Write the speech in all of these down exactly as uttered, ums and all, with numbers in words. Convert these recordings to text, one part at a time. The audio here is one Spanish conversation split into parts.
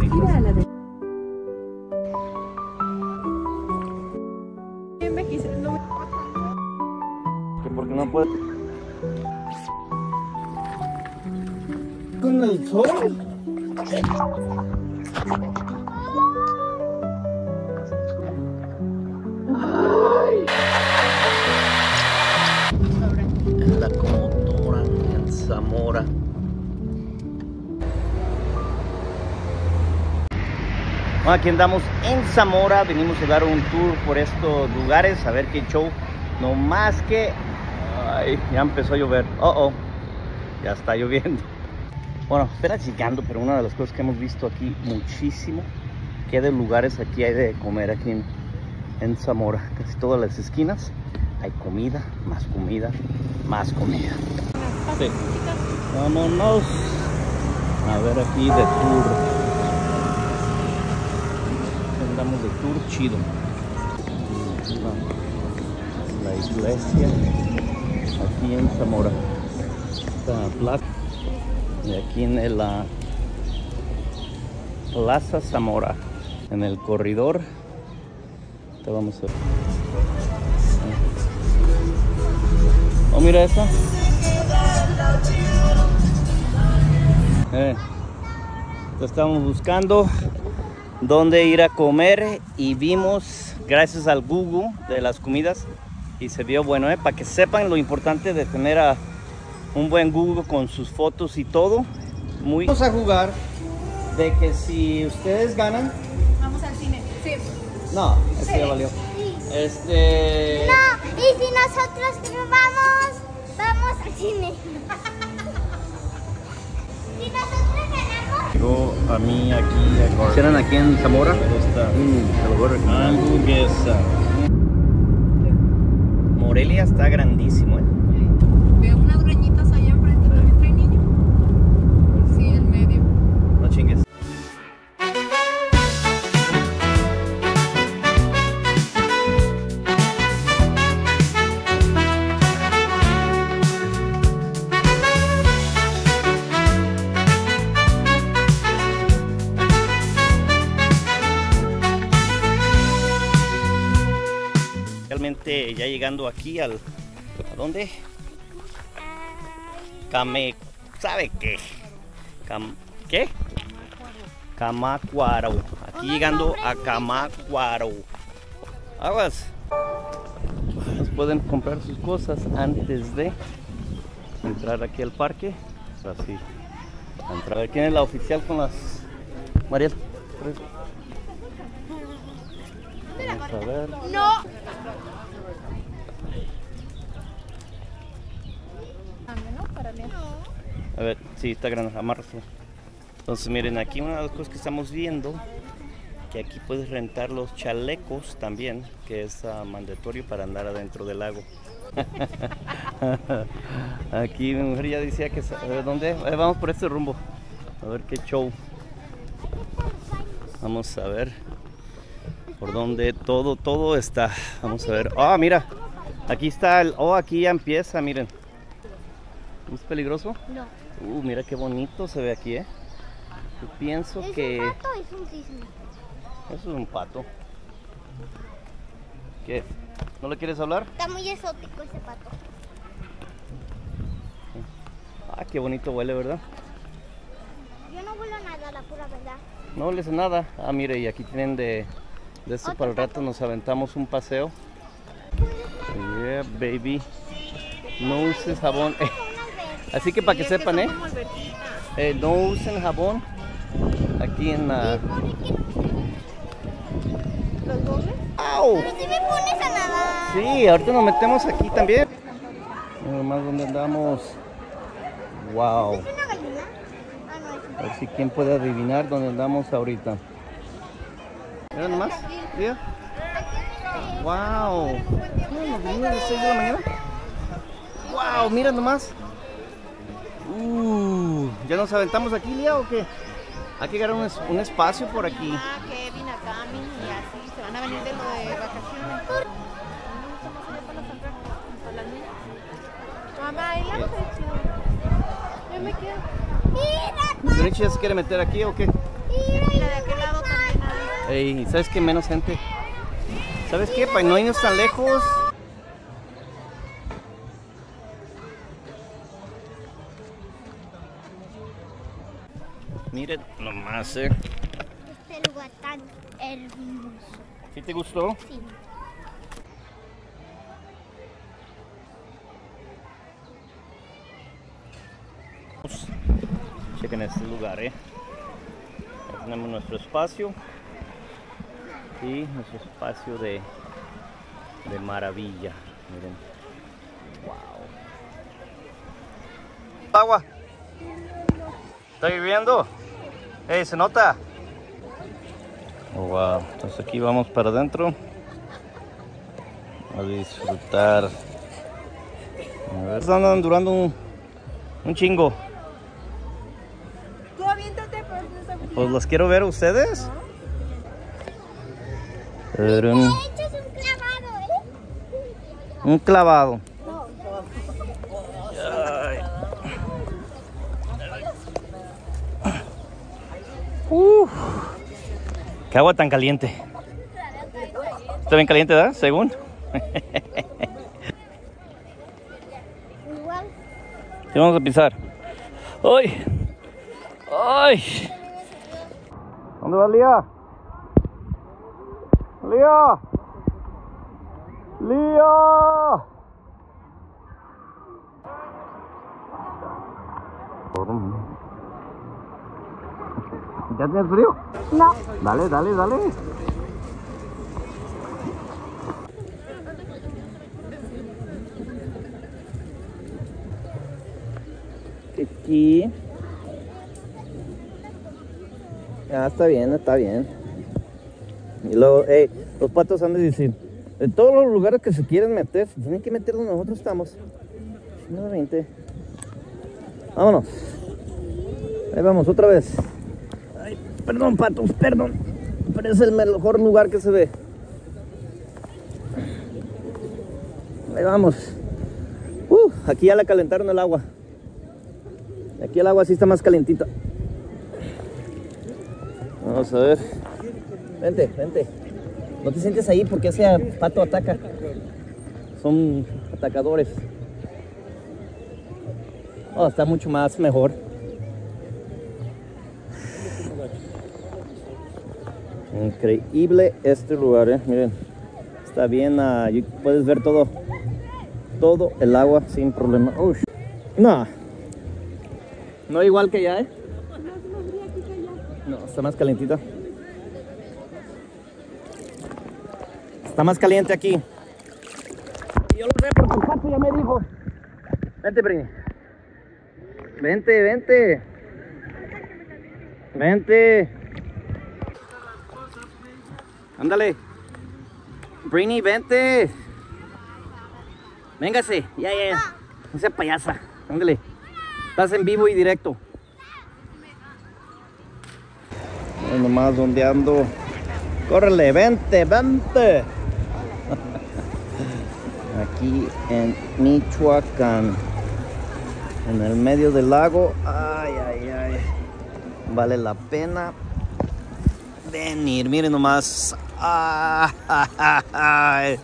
Gira a la derecha. Me quise, no me... ¿Que por qué no puedo? ¿Con el sol? En la Comotora, en Zamora. Bueno, aquí andamos en Zamora, venimos a dar un tour por estos lugares, a ver qué show. No más que... Ay, ya empezó a llover. Oh, oh, ya está lloviendo. Bueno, espera llegando, pero una de las cosas que hemos visto aquí muchísimo, que de lugares aquí hay de comer aquí en, en Zamora. Casi todas las esquinas hay comida, más comida, más comida. Sí. Vámonos a ver aquí de tour. Andamos de tour chido. La iglesia aquí en Zamora. Esta plaza. Y aquí en el, la Plaza Zamora, en el corredor, te vamos a ver. Oh, mira esa. Eh, estábamos buscando dónde ir a comer y vimos, gracias al Google de las comidas, y se vio bueno, eh, para que sepan lo importante de tener a un buen Google con sus fotos y todo. Muy... Vamos a jugar de que si ustedes ganan... Vamos al cine. Sí. No, eso Sí. ya valió. Sí. Este... No, y si nosotros vamos, vamos al cine. Si nosotros ganamos... Llegó a mí aquí, ¿serán aquí en Zamora? Mm, hamburguesa. Morelia está grandísimo, ¿eh? Veo unas greñitas allá enfrente, ¿también trae niño? Sí, en medio. No chingues. Realmente ya llegando aquí al... ¿A dónde? Came... ¿Sabe qué? Cam, ¿Qué? Camacuaro. Aquí llegando a Camacuaro. Aguas. Pueden comprar sus cosas antes de entrar aquí al parque. Así. Entrar. ¿Quién es la oficial con las... Mariel? Vamos a ver. No. A ver, sí, está grande, amárrate. Entonces miren, aquí una de las cosas que estamos viendo, que aquí puedes rentar los chalecos también, que es uh, mandatorio para andar adentro del lago. Aquí mi mujer ya decía que... A ver, ¿dónde? Eh, vamos por este rumbo. A ver qué show. Vamos a ver por dónde todo, todo está. Vamos a ver. Ah, oh, mira. Aquí está el... Oh, aquí ya empieza, miren. ¿Es peligroso? No. Uh, mira qué bonito se ve aquí, ¿eh? Yo pienso ¿Es que... un pato o es un cisne? Eso es un pato. ¿Qué? ¿No le quieres hablar? Está muy exótico ese pato. Ah, qué bonito huele, ¿verdad? Yo no vuelo nada, la pura verdad. No huele a nada. Ah, mire, y aquí tienen de... De esto Otro para el rato pato. nos aventamos un paseo. Yeah, baby. No uses jabón. Así que para que Sí, es sepan, son ¿eh? como albertitas. Eh, no usen jabón aquí en la... ¿Los dobles? ¡Au! Pero si me pones a nadar. Sí, ahorita nos metemos aquí también. Mira más dónde andamos. Wow. ¿Es una gallina? Ah, no, es un A ver si quién puede adivinar dónde andamos ahorita. Mira nomás. Mira. Wow. Nos venimos a las seis de la mañana. Wow, mira nomás. Uh, ¿ya nos aventamos aquí, Lía, o qué? Hay que llegar a un, es- un espacio por aquí. Ah, Kevin, a Cami y así. Se van a venir de lo de vacaciones. A mí me gusta más allá para las albercas, para las niñas. Mamá, el lago está chido. Yo me quedo. Mira, ¿Grich ya se quiere meter aquí o qué? mira, Mira, de acá Ey, ¿sabes qué? Menos gente. ¿Sabes qué? Para no irnos tan lejos. Miren nomás, eh. Este lugar tan hermoso. ¿Sí te gustó? Sí. Chequen este lugar, eh. Aquí tenemos nuestro espacio y nuestro espacio de, de maravilla. Miren. Wow. Agua. ¿Está lloviendo? Hey, ¿se nota? Oh, wow. Entonces aquí vamos para adentro a disfrutar. A ver, están durando un, un chingo. Tú aviéntate, pero no está frío. Pues los quiero ver a ustedes. De hecho es un clavado, ¿eh? Un clavado. Ay. Uf. Qué agua tan caliente. Está bien caliente, ¿verdad? Según. Igual. Sí, vamos a pisar. ¡Ay! ¡Ay! ¿Dónde va Lía? ¡Lía! ¡Lía! ¿Ya tienes frío? No. Dale, dale, dale. Aquí. Ah, está bien, está bien. Y luego, hey, los patos han de decir, de todos los lugares que se quieren meter, se tienen que meter donde nosotros estamos. No, veinte. Vámonos. Ahí vamos, otra vez. Ay, perdón, patos, perdón. Pero es el mejor lugar que se ve. Ahí vamos. Uh, aquí ya la calentaron el agua. Aquí el agua sí está más calentita. Vamos a ver. Vente, vente. No te sientes ahí porque ese pato ataca. Son atacadores. Oh, está mucho más mejor. Increíble este lugar, eh. Miren. Está bien. Uh, puedes ver todo. Todo el agua sin problema. Uy. No. No igual que allá, eh. No, está más calentita. Está más caliente aquí. Yo lo sé porque el pato ya me dijo. Vente, Brini. Vente, vente. Vente. Ándale. Brini, vente. Véngase. Ya, ya. No sea payasa. Ándale. Estás en vivo y directo. Ahí nomás donde ando. Córrele, vente, vente. Aquí en Michoacán. En el medio del lago. Ay, ay, ay. Vale la pena venir. Miren nomás. Ay, ay.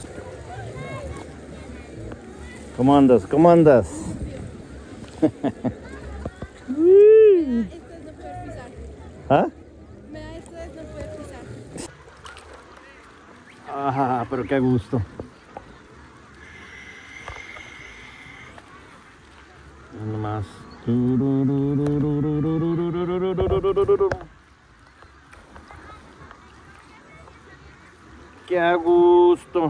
¿Cómo andas? ¿Cómo andas? ¿Ah? Esto no puede pisar. Ah, pero qué gusto. Nomás. Qué a gusto.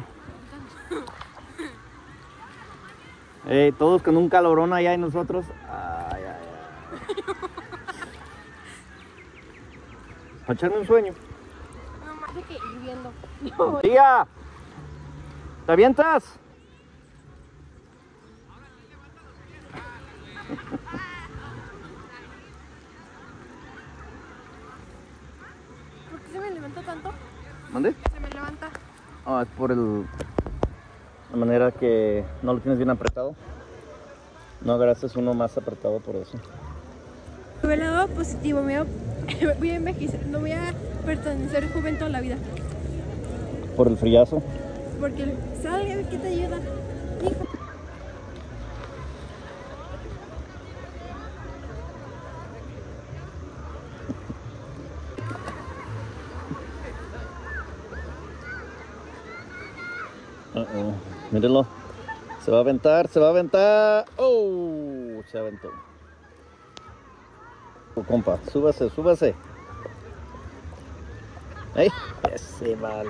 Hey, todos con un calorón allá y nosotros. Ay, ay, ay. Para echarme un sueño. No más de que hirviendo. ¡Tía! ¿Te avientas? ¿Por qué se me levanta tanto? ¿Mande? Se me levanta. Ah, es por el, la manera que no lo tienes bien apretado. No agarraste uno más apretado por eso. Tuve el lado positivo, me iba voy a envejecer, no voy a pertenecer joven toda la vida. Por el friazo. Porque el sal, a ver qué te ayuda. Hijo. Uh -oh. Mírenlo. Se va a aventar, se va a aventar. Oh, se aventó. Oh, compa, súbase, súbase. ¡Ay! Ese vale.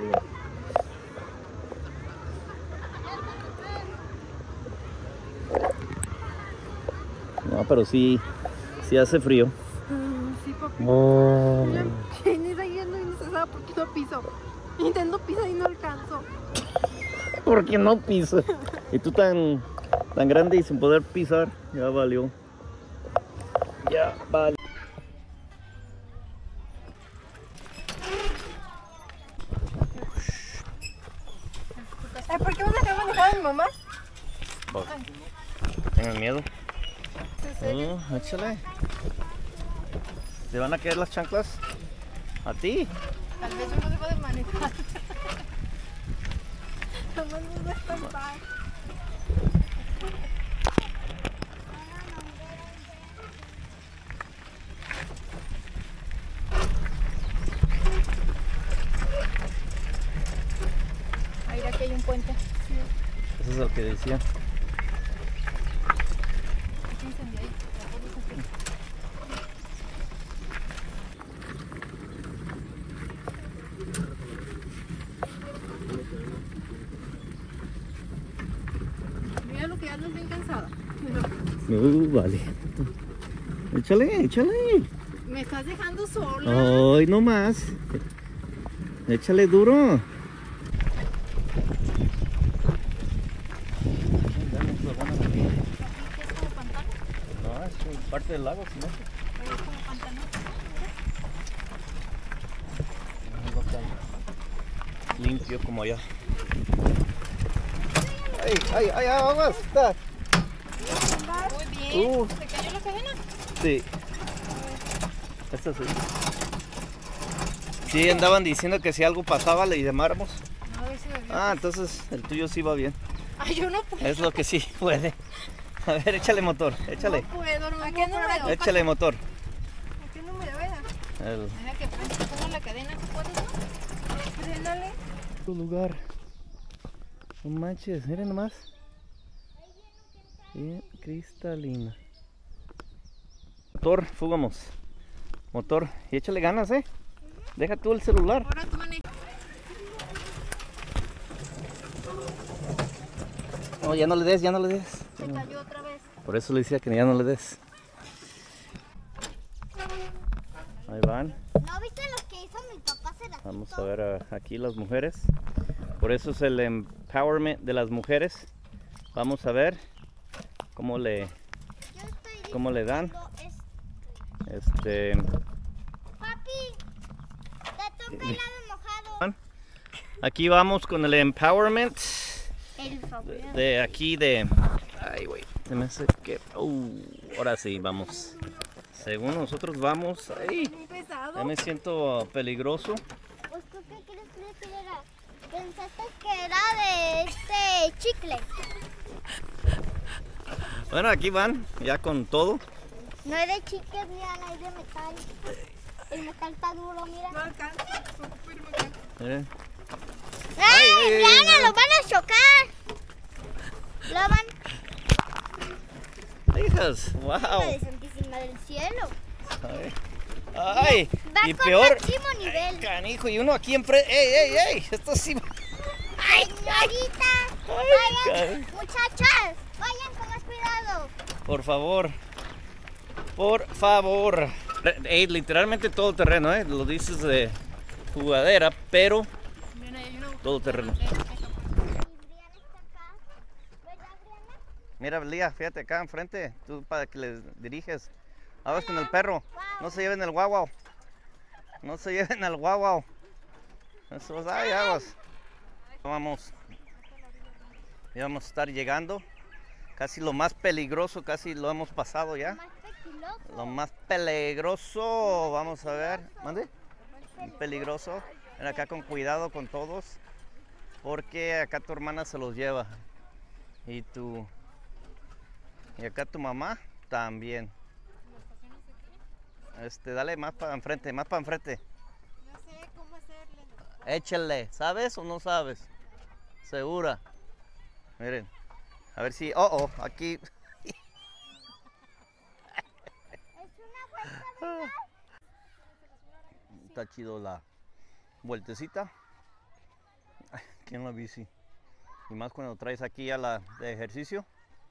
No, pero sí, sí hace frío. Mm, sí, papi. Oh. Ni está yendo y no se sabe por qué no piso. Intento pisar y no alcanzo. Porque no piso. Y tú tan, tan grande y sin poder pisar, ya valió. Ya valió. Ay, ¿por qué vas a dejar manejar a mi mamá? ¿Tienes miedo? ¿En serio? Oh, échale. ¿Te van a caer las chanclas? ¿A ti? Tal vez yo no debo de manejar. Nomás me voy a estampar. Ahí aquí hay un puente. Sí. Eso es lo que decía. Aquí incendió ahí. La foto es aquí. Mira lo que ando bien cansada. Uh, vale. Échale, échale. Me estás dejando sola. Ay, no más. Échale duro. No, es parte del lago, si no. Es como pantanoso. No tan limpio como allá. ¡Ay, ay, ay, aguas! Está. Muy bien. Uh. ¿Se cayó la cadena? Sí. Esta sí. Sí, andaban diciendo que si algo pasaba le llamáramos. No, a ver si me vio. Ah, entonces el tuyo sí va bien. Ay, yo no puedo. Es lo que sí puede. A ver, échale motor, échale. No puedo, no. ¿A qué número? Échale motor. ¿A qué número era? El Deja que prenda, pongo la cadena, ¿qué puedes, no? Frénale. lugar. No manches, miren nomás. Bien cristalina. Motor, fugamos. Motor, y échale ganas, eh. Deja tú el celular. Ahora tú manejas. No, ya no le des, ya no le des. Se cayó otra vez. Por eso le decía que ya no le des. Ahí van. ¿No viste lo que hizo mi papá hace ratito? Vamos a ver a- aquí las mujeres. Por eso es el empowerment de las mujeres. Vamos a ver cómo le, Yo estoy cómo le dan. diciendo es- Este, Papi, te toca el lado mojado. aquí vamos con el empowerment El favor. de aquí de. Ay, güey. Se me hace que. Uh, ahora sí, vamos. Según nosotros vamos. Ay, Muy pesado. ya me siento peligroso. Pues tú qué crees que era? Pensaste que era de este chicle. Bueno, aquí van, ya con todo. No es de chicle, Diana, es de metal. El metal está duro, mira. No alcanza. Ocupo irme acá. Miren. ¡Ay, ay, ay, Diana, ay. lo van a chocar! Lo van Hijas, a wow. de Santísima del Cielo. Ay, ay, Va y con peor. máximo nivel. Ay, canijo, y uno aquí enfrente. ¡Ey, ey, ey! Esto sí. ¡Ay, señorita! Ay, Vayan, ca- muchachas, vayan con más cuidado. Por favor. Por favor. Ey, literalmente todo terreno, ¿eh? Lo dices de jugadera, pero Miren, ahí hay una todo terreno. Y Briana está acá. ¿Verdad, Briana? Mira, Lía, fíjate acá enfrente. Tú para que les diriges. Aguas con el perro. No se lleven el guau. No se lleven al guau. Eso, ay, aguas. Vamos. Ya vamos a estar llegando. Casi lo más peligroso, casi lo hemos pasado ya. Más pequeño. Lo más peligroso, vamos a ver. ¿Mande? Peligroso. Ven acá con cuidado con todos, porque acá tu hermana se los lleva. Y tu... Y acá tu mamá también. Este, dale más para enfrente, más para enfrente. No sé cómo hacerle. Échale, ¿sabes o no sabes? Segura. Miren, a ver si... Oh, oh, aquí... Está chido la vueltecita. Aquí en la bici. Y más cuando traes aquí a la de ejercicio.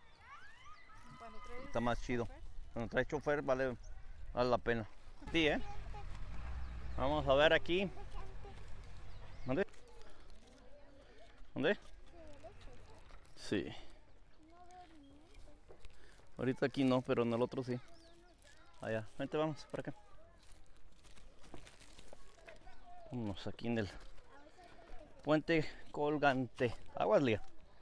Está más chido. Cuando traes chofer vale, vale la pena. Sí, ¿eh? Vamos a ver aquí. ¿Dónde? ¿Dónde? Sí. Ahorita aquí no, pero en el otro sí. Allá. Vente, vamos para acá. Vámonos aquí en el puente colgante. Aguas, Lía.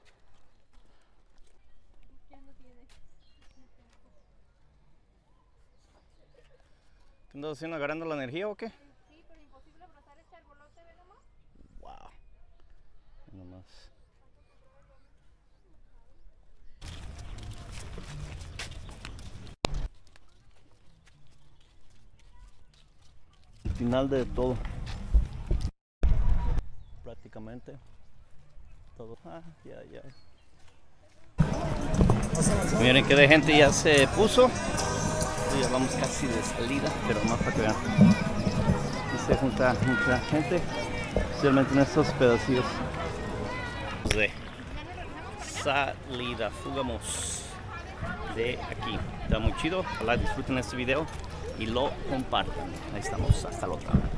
¿Qué andas haciendo? ¿Agarrando la energía o qué? Sí, pero imposible abrazar este arbolote, ¿ve nomás? Wow. Nomás. El final de todo. Prácticamente todo. Ah, ya, ya. Miren que de gente ya se puso. Ya vamos casi de salida, pero más para que vean. Y se junta mucha gente, especialmente en estos pedacillos de salida. Fugamos de aquí. Está muy chido. Ojalá disfruten este video y lo compartan. Ahí estamos. Hasta la otra.